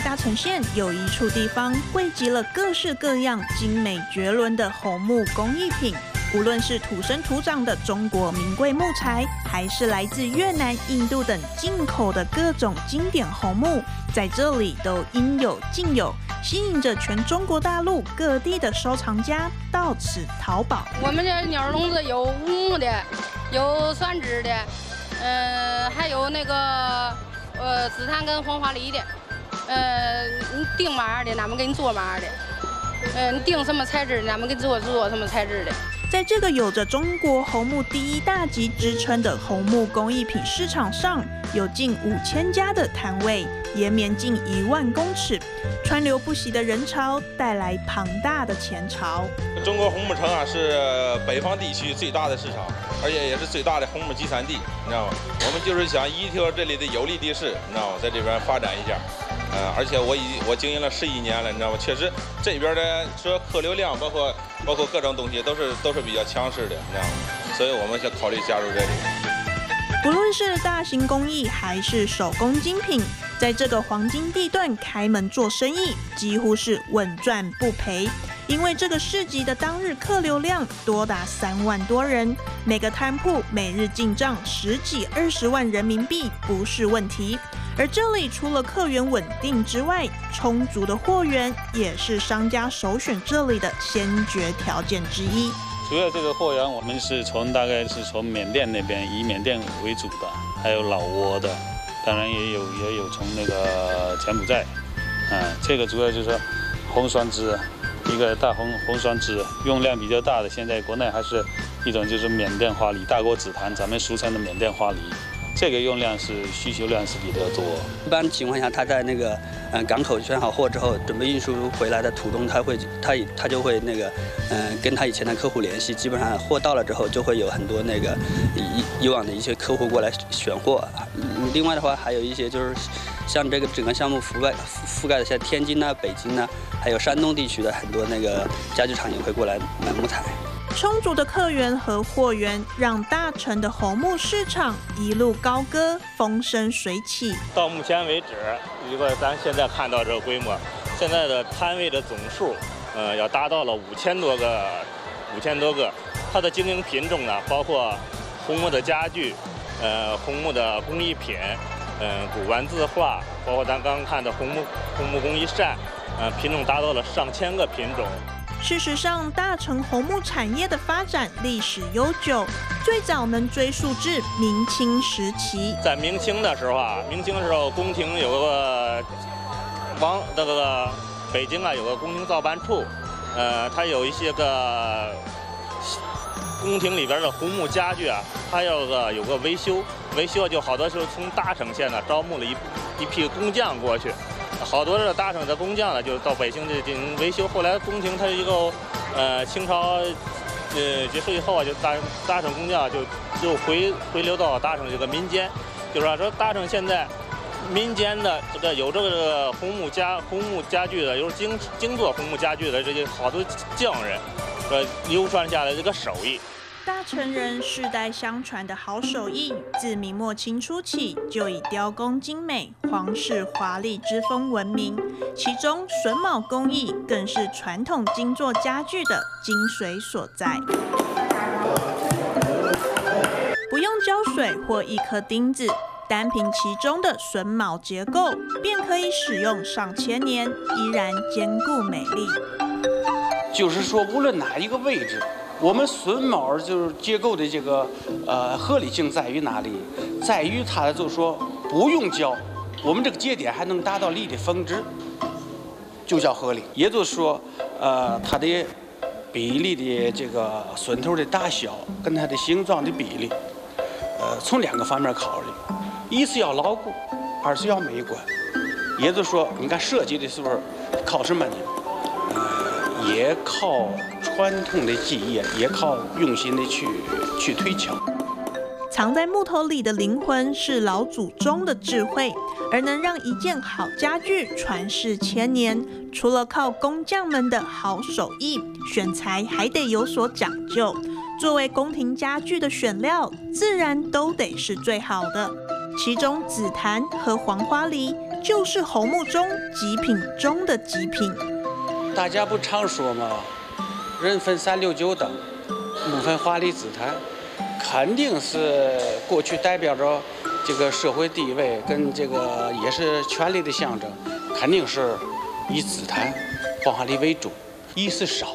嘉诚县有一处地方汇集了各式各样精美绝伦的红木工艺品，无论是土生土长的中国名贵木材，还是来自越南、印度等进口的各种经典红木，在这里都应有尽有，吸引着全中国大陆各地的收藏家到此淘宝。 我们这鸟笼子有乌木的，有酸枝的，还有那个紫檀跟黄花梨的，你定码的，俺们给你做码的，你定什么材质，俺们给你做什么材质的。 在这个有着中国红木第一大集之称的红木工艺品市场上，有近5000家的摊位，延绵近1万公尺，川流不息的人潮带来庞大的钱潮。 中国红木城啊，是北方地区最大的市场，而且也是最大的红木集散地，你知道吗？我们就是想依托这里的有利地势，你知道吗？在这边发展一下。而且我经营了11年了，你知道吗？确实这边的说客流量，包括各种东西都是比较强势的，你知道吗？所以我们想考虑加入这里。 不论是大型工艺还是手工精品，在这个黄金地段开门做生意，几乎是稳赚不赔。因为这个市集的当日客流量多达3万多人，每个摊铺每日进账10几20万人民币不是问题。而这里除了客源稳定之外，充足的货源也是商家首选这里的先决条件之一。 除了这个货源，我们大概是从缅甸那边以缅甸为主的，还有老挝的，当然也有从那个柬埔寨，这个主要就是说红酸枝，一个大红酸枝，用量比较大的，现在国内还是一种就是缅甸花梨、大果紫檀，咱们俗称的缅甸花梨。这个用量需求量是比较多。 一般情况下，他在那个港口选好货之后，准备运输回来的途中，他就会那个跟他以前的客户联系，基本上货到了之后，就会有很多那个以往的一些客户过来选货。另外的话，还有一些就是像这个整个项目覆盖的像天津啊、北京啊，还有山东地区的很多那个家具厂也会过来买木材。 充足的客源和货源，让大成的红木市场一路高歌，风生水起。 到目前为止，如果咱现在看到这个规模，现在的摊位的总数，要达到了5000多个。它的经营品种呢，包括红木的家具，红木的工艺品，古玩字画，包括咱刚刚看的红木工艺扇，品种达到了上千个品种。 事实上，大成红木产业的发展历史悠久，最早能追溯至明清时期。 在明清的时候，宫廷有个北京啊有个宫廷造办处，它有一些个宫廷里边的红木家具啊，它有个维修就好多时候从大成县呢招募了一批工匠过去。好多的大成的工匠呢，就到北京进行维修。后来宫廷它以后，清朝结束以后啊，就大成工匠就回流到大成这个民间，就是说大成现在民间的有这个红木家具的，有精做红木家具的这些好多匠人，流传下来这个手艺。 大成人世代相传的好手艺，自明末清初起就以雕工精美、皇室华丽之风闻名。其中榫卯工艺更是传统精作家具的精髓所在。不用胶水或一颗钉子，单凭其中的榫卯结构，便可以使用上千年，依然坚固美丽。 就是说，无论哪一个位置。我们榫卯就是结构的这个合理性在于哪里？在于它就是说不用胶，我们这个节点还能达到力的峰值，就叫合理。也就是说，它的比例的这个榫头的大小跟它的形状的比例，从2个方面考虑：一是要牢固，二是要美观。也就是说，你看设计的时候靠什么呢？也靠传统的技艺，也靠用心的去推敲。 藏在木头里的灵魂是老祖宗的智慧，而能让一件好家具传世千年，除了靠工匠们的好手艺，选材还得有所讲究。作为宫廷家具的选料，自然都得是最好的。其中紫檀和黄花梨就是红木中极品中的极品。 大家不常说吗？人分3、6、9等，木分华丽姿态，肯定是过去代表着这个社会地位跟这个也是权力的象征，肯定是以姿态、华丽为主，一是少。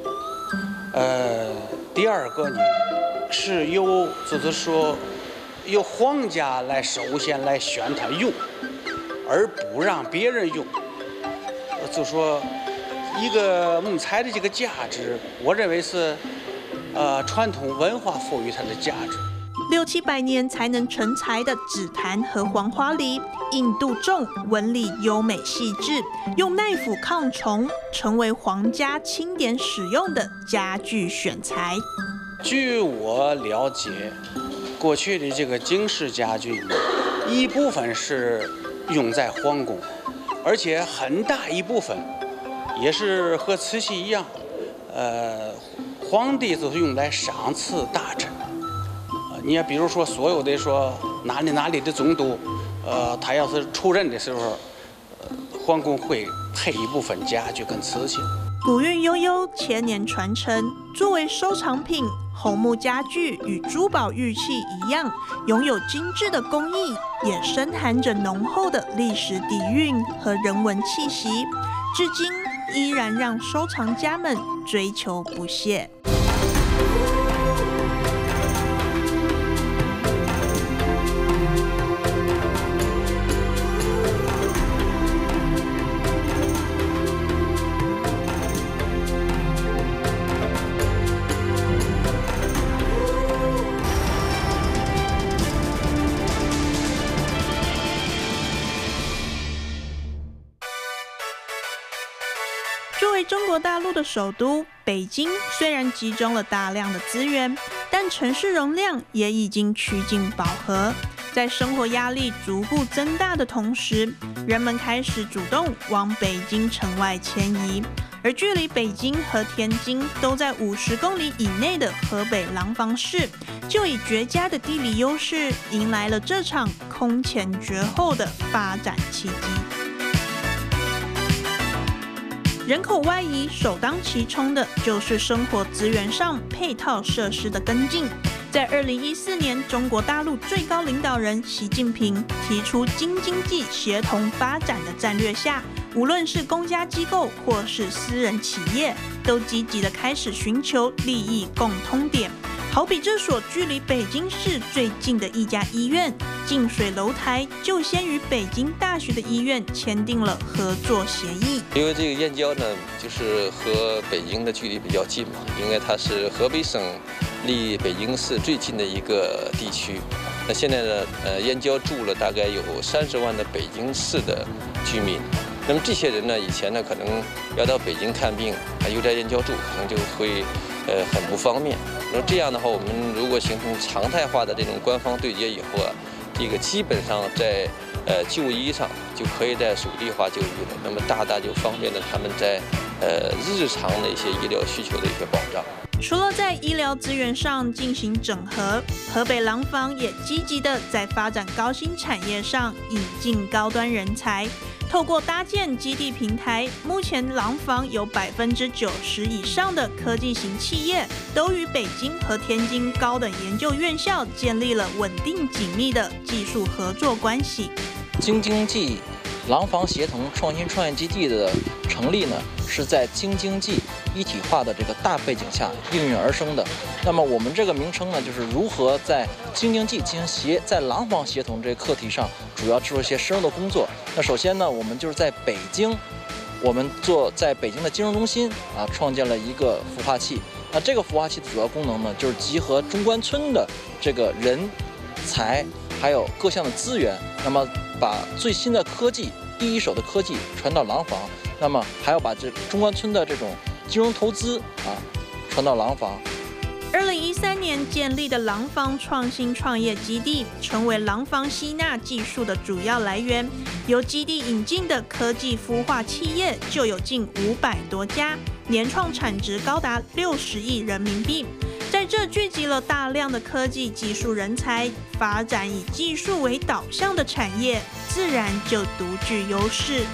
第二个呢，是就是说由皇家来首先来选它用，而不让别人用。就说一个木材的这个价值，我认为是传统文化赋予它的价值。 6、700年才能成材的紫檀和黄花梨，硬度重，纹理优美细致，用耐腐抗虫，成为皇家钦点使用的家具选材。 据我了解，过去的这个京式家具，一部分是用在皇宫，而且很大一部分也是和瓷器一样，皇帝就是用来赏赐大臣。你也比如说，所有的说哪里的总督，他要是出任的时候，皇宫会配一部分家具跟瓷器。 古韵悠悠，千年传承。作为收藏品，红木家具与珠宝玉器一样，拥有精致的工艺，也深含着浓厚的历史底蕴和人文气息，至今依然让收藏家们追求不懈。作为中国大陆的首都，北京虽然集中了大量的资源，但城市容量也已经趋近饱和。在生活压力逐步增大的同时，人们开始主动往北京城外迁移。而距离北京和天津都在50公里以内的河北廊坊市，就以绝佳的地理优势，迎来了这场空前绝后的发展契机。人口外移首当其冲的就是生活资源上配套设施的跟进。在2014年，中国大陆最高领导人习近平提出京津冀协同发展的战略下，无论是公家机构或是私人企业，都积极地开始寻求利益共通点。好比这所距离北京市最近的一家医院近水楼台，就先与北京大学的医院签订了合作协议。 因为这个燕郊呢，就是和北京的距离比较近嘛，因为它是河北省离北京市最近的一个地区。那现在呢，燕郊住了大概有30万的北京市的居民。那么这些人呢，以前呢可能要到北京看病，又在燕郊住，可能就会很不方便。那这样的话，我们如果形成常态化的这种官方对接以后啊，这个基本上在就医上就可以在属地化就医了，那么大大就方便了他们在日常的一些医疗需求的一些保障。 除了在医疗资源上进行整合，河北廊坊也积极的在发展高新产业上引进高端人才。透过搭建基地平台，目前廊坊有90%以上的科技型企业都与北京和天津高等研究院校建立了稳定紧密的技术合作关系。 京津冀廊坊协同创新创业基地的成立呢，是在京津冀一体化的这个大背景下应运而生的。那么我们这个名称呢，就是如何在京津冀进行在廊坊协同这个课题上，主要做一些深入的工作。那首先呢，我们就是在北京，我们在北京的金融中心创建了一个孵化器。那这个孵化器的主要功能呢，就是集合中关村的这个人才还有各项的资源，那么把最新的科技、第一手的科技传到廊坊，那么还要把这中关村的这种金融投资传到廊坊。 2013年建立的廊坊创新创业基地，成为廊坊吸纳技术的主要来源。由基地引进的科技孵化企业就有近500多家，年创产值高达60亿人民币。在这这聚集了大量的科技技术人才，发展以技术为导向的产业，自然就独具优势。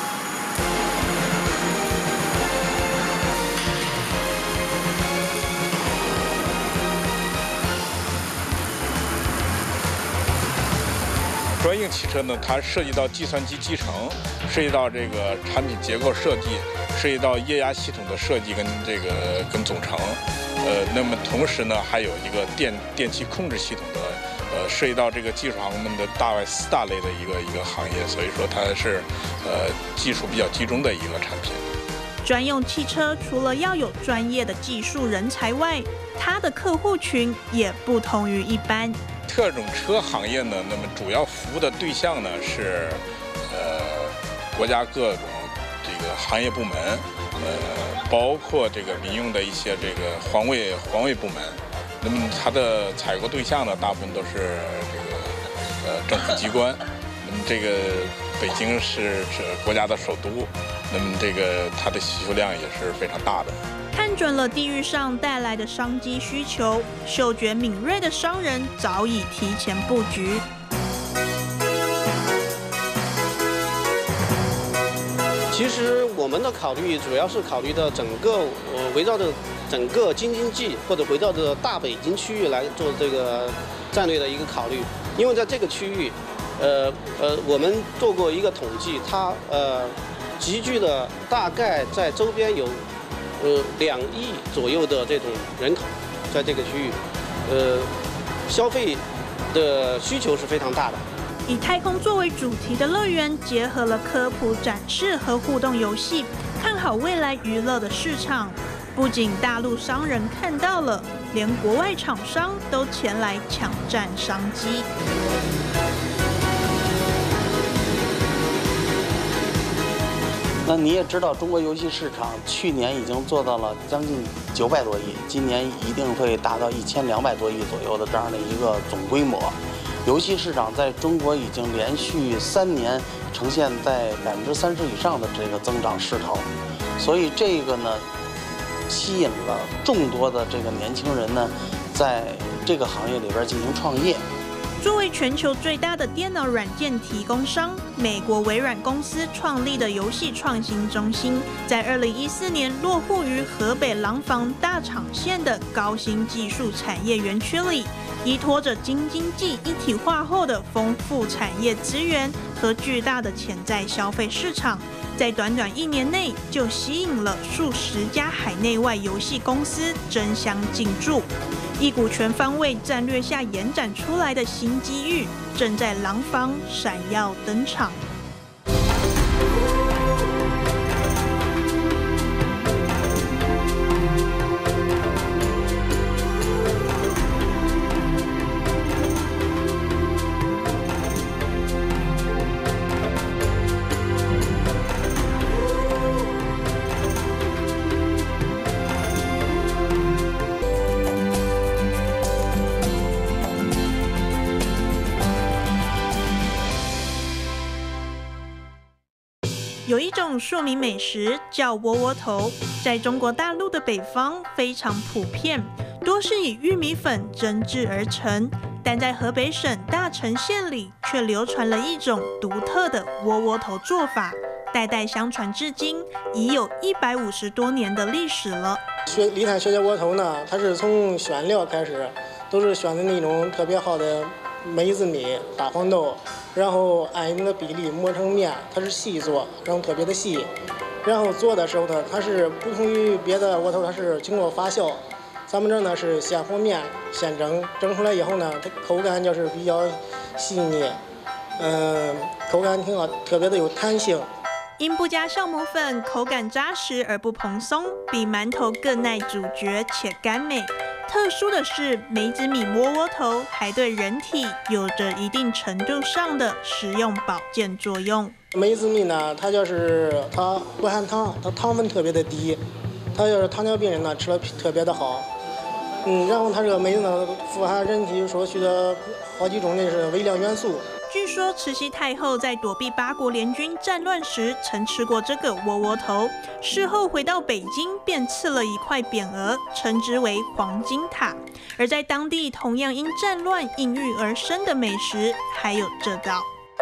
专用汽车呢，它涉及到计算机集成，涉及到这个产品结构设计，涉及到液压系统的设计跟总成，那么同时呢，还有一个电气控制系统的，涉及到这个技术行业的大概4大类的一个行业，所以说它是技术比较集中的一个产品。 专用汽车除了要有专业的技术人才外，它的客户群也不同于一般。 特种车行业呢，那么主要服务的对象呢是国家各种这个行业部门，包括这个民用的一些这个环卫部门。那么它的采购对象呢，大部分都是这个政府机关。那么这个北京是国家的首都，那么这个它的需求量也是非常大的。 看准了地域上带来的商机需求，嗅觉敏锐的商人早已提前布局。 其实我们的考虑主要是考虑的整个围绕着整个京津冀或者围绕着大北京区域来做这个战略的一个考虑，因为在这个区域，我们做过一个统计，它集聚了大概在周边有2亿左右的这种人口，在这个区域，消费的需求是非常大的。 以太空作为主题的乐园，结合了科普展示和互动游戏，看好未来娱乐的市场。不仅大陆商人看到了，连国外厂商都前来抢占商机。 那你也知道，中国游戏市场去年已经做到了将近900多亿，今年一定会达到1200多亿左右的这样的一个总规模。游戏市场在中国已经连续3年呈现在30%以上的这个增长势头，所以这个呢，吸引了众多的这个年轻人呢，在这个行业里边进行创业。 作为全球最大的电脑软件提供商，美国微软公司创立的游戏创新中心，在2014年落户于河北廊坊大厂县的高新技术产业园区里，依托着京津冀一体化后的丰富产业资源和巨大的潜在消费市场，在短短1年内就吸引了数十家海内外游戏公司争相进驻。一股全方位战略下延展出来的新机遇，正在廊坊闪耀登场。有一种庶民美食叫窝窝头，在中国大陆的北方非常普遍，多是以玉米粉蒸制而成，但在河北省大城县里却流传了一种独特的窝窝头做法，代代相传至今，已有150多年的历史了。 李坦学家窝头呢，它是从选料开始，都是选的那种特别好的梅子米、大黄豆，然后按一定的比例磨成面，它是细做，然后特别的细。然后做的时候呢，它是不同于别的窝头，它是经过发酵。咱们这呢是先和面，先蒸，蒸出来以后呢，它口感就是比较细腻，口感挺好，特别的有弹性。 因不加酵母粉，口感扎实而不蓬松，比馒头更耐咀嚼且甘美。特殊的是，梅子米窝窝头还对人体有着一定程度上的食用保健作用。 梅子米呢，它不含糖，它糖分特别的低，它要是糖尿病人呢吃了特别的好。然后它这个梅子呢，富含人体所需的好几种的是微量元素， 据说慈禧太后在躲避八国联军战乱时，曾吃过这个窝窝头。事后回到北京，便赐了一块匾额，称之为黄金塔。而在当地同样因战乱应运而生的美食，还有这道。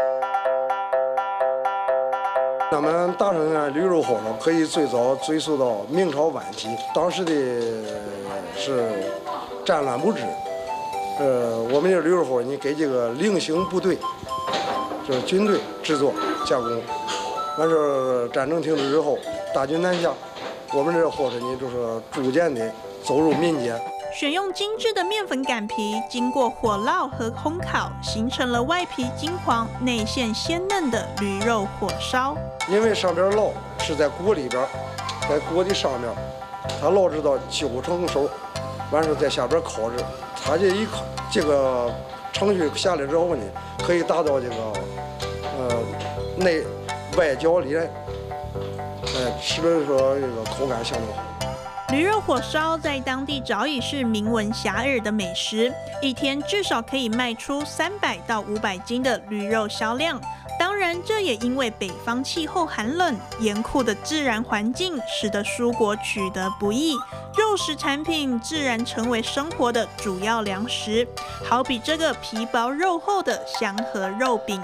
咱们大城的驴肉火烧可以最早追溯到明朝晚期，当时的是战乱不止。我们这驴肉火，你给这个菱形部队，就是军队制作加工，完事战争停止之后，大军南下，我们这火烧呢就是逐渐的走入民间。 选用精致的面粉擀皮，经过火烙和烘烤，形成了外皮金黄、内馅鲜嫩的驴肉火烧。 因为上边烙是在锅里边，在锅的上面，它烙制到9成熟，完事在下边烤制。它这个程序下来之后呢，可以达到这个内外焦里嫩，吃的说这个口感相当好。 驴肉火烧在当地早已是名闻遐迩的美食，一天至少可以卖出300到500斤的驴肉销量。当然，这也因为北方气候寒冷，严酷的自然环境使得蔬果取得不易，肉食产品自然成为生活的主要粮食。好比这个皮薄肉厚的香河肉饼。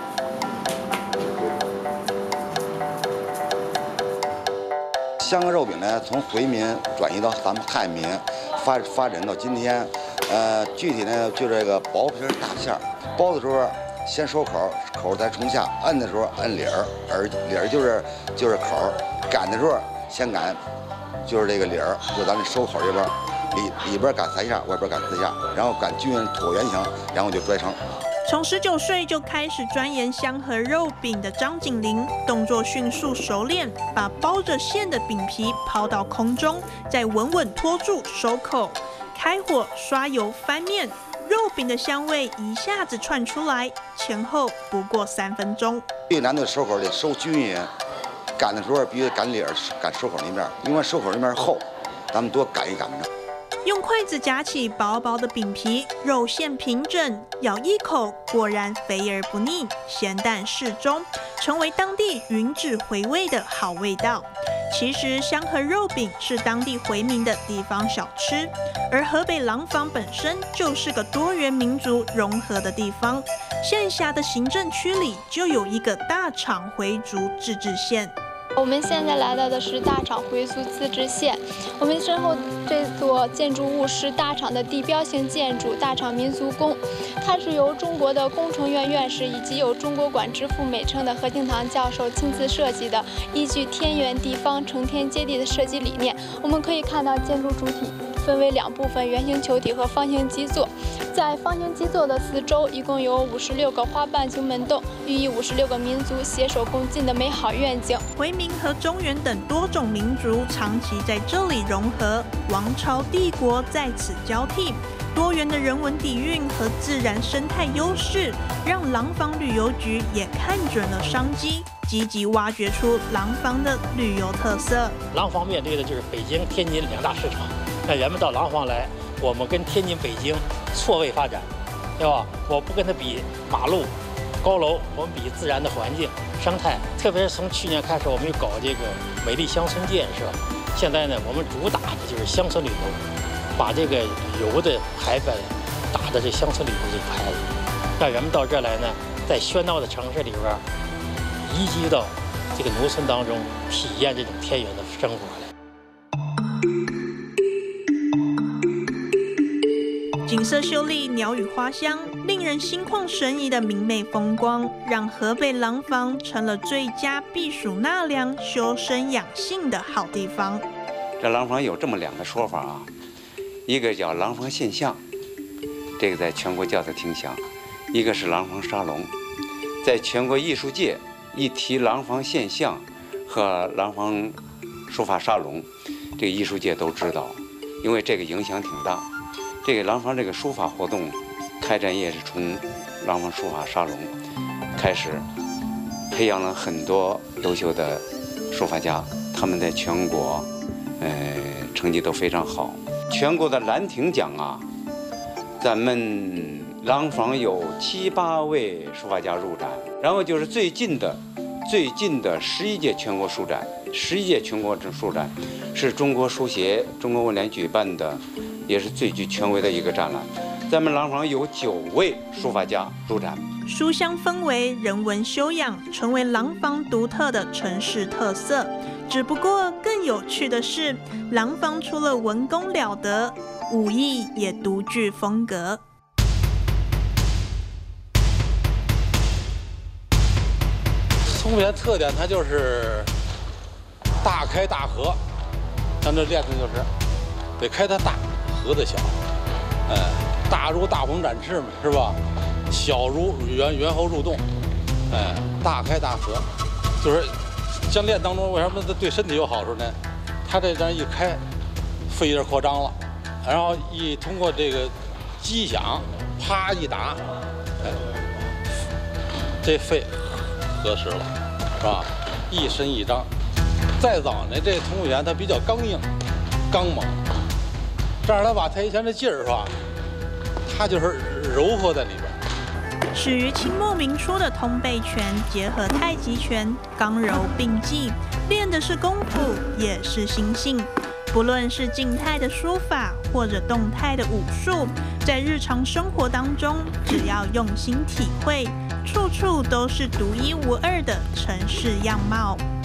香河肉饼呢，从回民转移到咱们汉民，发展到今天。具体呢，就这个薄皮大馅儿，包的时候先收口，口再冲下，摁的时候摁里儿，里儿就是口，擀的时候先擀，就是这个里儿，就咱这收口这边，里边擀3下，外边擀4下，然后擀均匀椭圆形，然后就拽成。 从19岁就开始钻研香河肉饼的张景林，动作迅速熟练，把包着馅的饼皮抛到空中，再稳稳托住收口，开火刷油翻面，肉饼的香味一下子窜出来，前后不过3分钟。 最难的收口得收均匀，擀的时候必须擀里儿，擀收口那面，因为收口那面厚，咱们多擀一擀着。 用筷子夹起薄薄的饼皮，肉馅平整，咬一口，果然肥而不腻，咸淡适中，成为当地吮指回味的好味道。其实香河肉饼是当地回民的地方小吃，而河北廊坊本身就是个多元民族融合的地方，县辖的行政区里就有一个大厂回族自治县。 我们现在来到的是大厂回族自治县，我们身后这座建筑物是大厂的地标性建筑大厂民族宫，它是由中国的工程院院士以及有中国馆之父美称的何敬堂教授亲自设计的，依据天圆地方承天接地的设计理念。我们可以看到建筑主体分为2部分，圆形球体和方形基座。在方形基座的四周，一共有56个花瓣形门洞，寓意56个民族携手共进的美好愿景。 回民和中原等多种民族长期在这里融合，王朝帝国在此交替，多元的人文底蕴和自然生态优势，让廊坊旅游局也看准了商机，积极挖掘出廊坊的旅游特色。 廊坊面对的就是北京、天津2大市场，让人们到廊坊来，我们跟天津、北京错位发展，对吧？我不跟他比马路、高楼，我们比自然的环境、生态。特别是从去年开始，我们又搞这个美丽乡村建设。现在呢，我们主打的就是乡村旅游，把这个旅游的牌子打的这乡村旅游这个牌子，让人们到这儿来呢，在喧闹的城市里边移居到这个农村当中，体验这种田园的生活来。 景色秀丽，鸟语花香，令人心旷神怡的明媚风光，让河北廊坊成了最佳避暑纳凉、修身养性的好地方。 这廊坊有这么2个说法啊，一个叫廊坊现象，这个在全国叫得挺响；一个是廊坊沙龙。在全国艺术界一提廊坊现象和廊坊书法沙龙，这个艺术界都知道，因为这个影响挺大。这个廊坊这个书法活动开展也是从廊坊书法沙龙开始，培养了很多优秀的书法家，他们在全国成绩都非常好。全国的兰亭奖啊，咱们廊坊有7、8位书法家入展，然后就是最近的11届全国书展，11届全国书展是中国书协、中国文联举办的，也是最具权威的一个展览。咱们廊坊有9位书法家入展。 书香氛围、人文修养，成为廊坊独特的城市特色。只不过更有趣的是，廊坊除了文工了得，武艺也独具风格。 松原特点，它就是大开大合，咱这练的就是得开它大，合的小，大如大鹏展翅嘛，是吧？小如猿猴入洞，大开大合，就是像练当中为什么它对身体有好处呢？它这样一开，肺叶扩张了，然后一通过这个击响，啪一打，这肺合适了，是吧？一伸一张。再早呢，这通武员它比较刚硬、刚猛，这样它把太极拳这劲儿是吧？它就是柔和在里边。 始于清末明初的通背拳，结合太极拳，刚柔并济，练的是功夫，也是心性。不论是静态的书法，或者动态的武术，在日常生活当中，只要用心体会，处处都是独一无二的城市样貌。